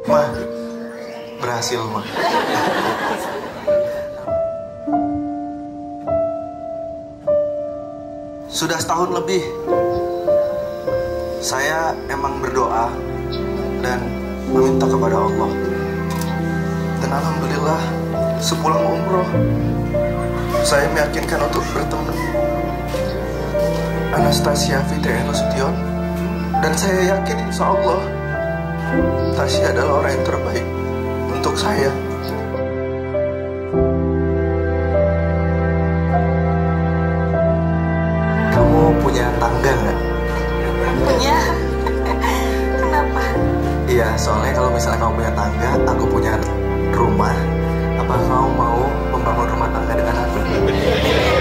Mah, berhasil mah. Sudah setahun lebih saya emang berdoa dan meminta kepada Allah. Dan alhamdulillah sepulang umroh saya meyakinkan untuk bertemu Anastasia Fitri Nasution. Dan saya yakin insya Allah Tasya adalah orang yang terbaik untuk saya. Kamu punya tangga nggak? Punya. Kenapa? Iya, soalnya kalau misalnya kamu punya tangga, aku punya rumah. Apa kamu mau membangun rumah tangga dengan aku?